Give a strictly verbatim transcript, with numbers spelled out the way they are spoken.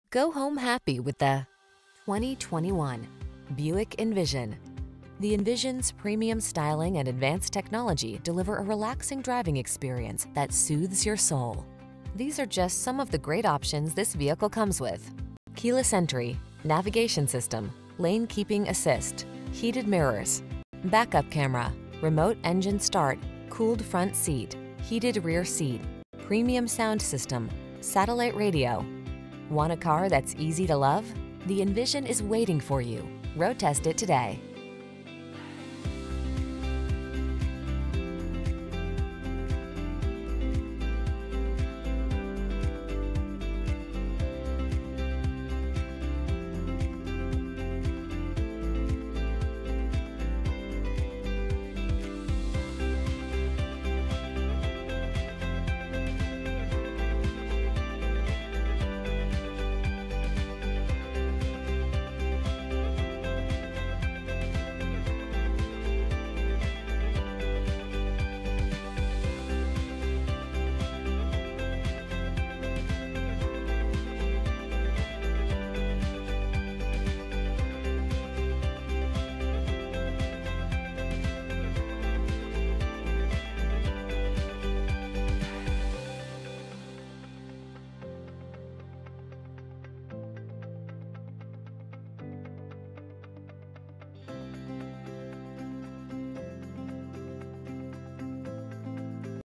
Go home happy with the twenty twenty-one Buick Envision. The Envision's premium styling and advanced technology deliver a relaxing driving experience that soothes your soul. These are just some of the great options this vehicle comes with: keyless entry, navigation system, lane keeping assist, heated mirrors, backup camera, remote engine start, cooled front seat, heated rear seat, premium sound system, satellite radio. Want a car that's easy to love? The Envision is waiting for you. Road test it today.